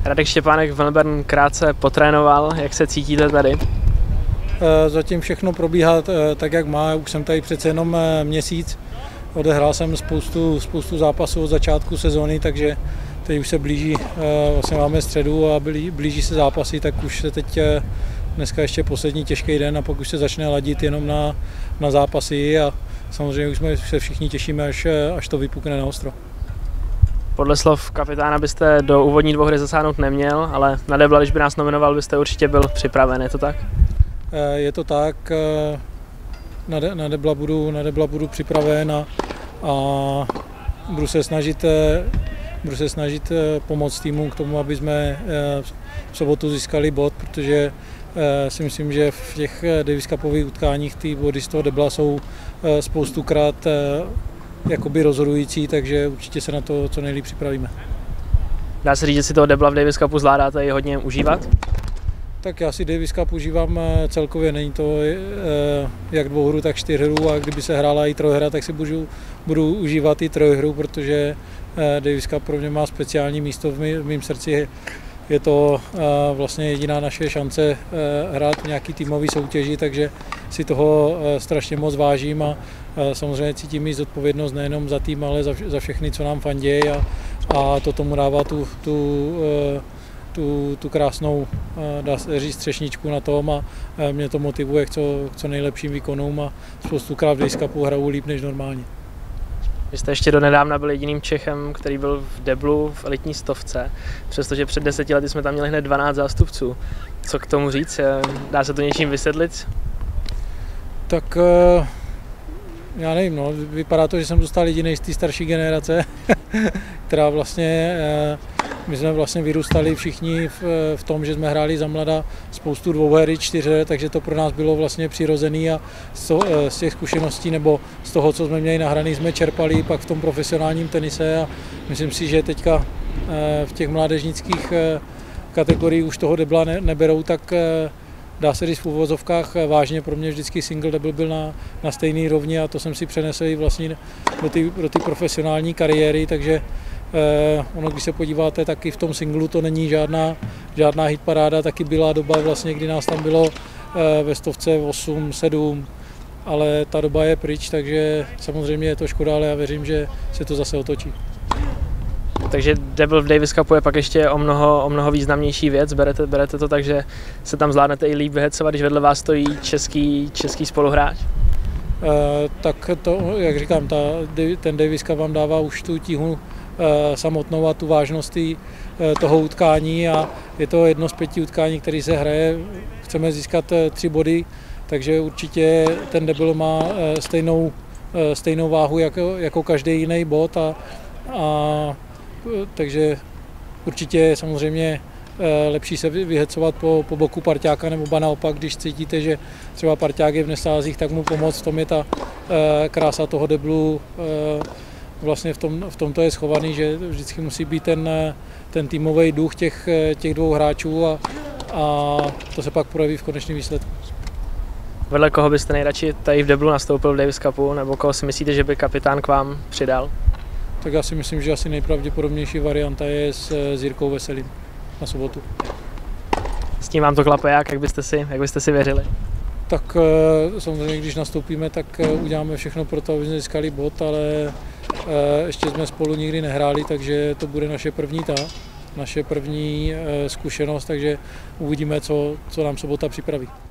Radek Štěpánek v Melbourne krátce potrénoval, jak se cítíte tady? Zatím všechno probíhá tak, jak má, už jsem tady přece jenom měsíc, odehrál jsem spoustu zápasů od začátku sezóny, takže teď už se blíží, vlastně máme středu a blíží se zápasy, tak už se teď dneska ještě poslední těžký den a pak už se začne ladit jenom na zápasy a samozřejmě už se všichni těšíme, až to vypukne na ostro. Podle slov kapitána byste do úvodní dvouhry zasáhnout neměl, ale na Debla, když by nás nominoval, byste určitě byl připraven, je to tak? Je to tak, na Debla budu připraven a budu se snažit pomoct týmu k tomu, aby jsme v sobotu získali bod, protože si myslím, že v těch Davis Cupových utkáních ty body z toho Debla jsou spoustukrát jakoby rozhodující, takže určitě se na to co nejlíp připravíme. Dá se říct, že si toho Debla v Davis Cupu zvládáte i hodně užívat? Tak já si Davis Cup užívám celkově, není to jak dvouhru, tak čtyřhru a kdyby se hrála i trojhra, tak si budu užívat i trojhru, protože Davis Cup pro mě má speciální místo v mém srdci. Je to vlastně jediná naše šance hrát v nějaký týmový soutěži, takže si toho strašně moc vážím a samozřejmě cítím i zodpovědnost nejenom za tým, ale za všechny, co nám fandějí a to tomu dává tu krásnou, dá se říct, třešničku na tom a mě to motivuje k co nejlepším výkonům a spoustukrát v Davis Cupu hraju líp než normálně. Vy jste ještě donedávna byl jediným Čechem, který byl v Deblu v elitní stovce, přestože před 10 lety jsme tam měli hned 12 zástupců. Co k tomu říct? Dá se to něčím vysvětlit? Tak já nevím, no. Vypadá to, že jsem dostal jedinej z té starší generace, která vlastně, my jsme vlastně vyrůstali všichni v tom, že jsme hráli za mlada spoustu dvouher, čtyřher, takže to pro nás bylo vlastně přirozený a z těch zkušeností nebo z toho, co jsme měli nahraný, jsme čerpali pak v tom profesionálním tenise a myslím si, že teďka v těch mládežnických kategoriích už toho Debla neberou, tak dá se říct v uvozovkách vážně, pro mě vždycky single double byl na stejný rovni a to jsem si přenesl i vlastně do ty profesionální kariéry, takže ono, když se podíváte, taky v tom singlu to není žádná hitparáda, taky byla doba vlastně, kdy nás tam bylo ve stovce 8, 7, ale ta doba je pryč, takže samozřejmě je to škoda, ale já věřím, že se to zase otočí. Takže Debl v Davis Cupu je pak ještě o mnoho významnější věc. Berete to tak, že se tam zvládnete i líp vyhecovat, když vedle vás stojí český spoluhráč? Tak to, jak říkám, ten Davis Cup vám dává už tu tíhu samotnou a tu vážnost toho utkání a je to jedno z 5 utkání, který se hraje. Chceme získat 3 body, takže určitě ten Debl má stejnou váhu jako každý jiný bod takže určitě je samozřejmě lepší se vyhecovat po boku parťáka nebo ba naopak, když cítíte, že třeba parťák je v nesázích, tak mu pomoct, v tom je ta krása toho Deblu, vlastně v tom to je schovaný, že vždycky musí být ten týmový duch těch dvou hráčů a to se pak projeví v konečném výsledku. Vedle koho byste nejradši tady v Deblu nastoupil v Davis Cupu, nebo koho si myslíte, že by kapitán k vám přidal? Tak já si myslím, že asi nejpravděpodobnější varianta je s Jirkou Veselým na sobotu. S tím vám to klape jak byste si věřili? Tak samozřejmě, když nastoupíme, tak uděláme všechno pro to, aby jsme získali bod, ale ještě jsme spolu nikdy nehráli, takže to bude naše první zkušenost, takže uvidíme, co nám sobota připraví.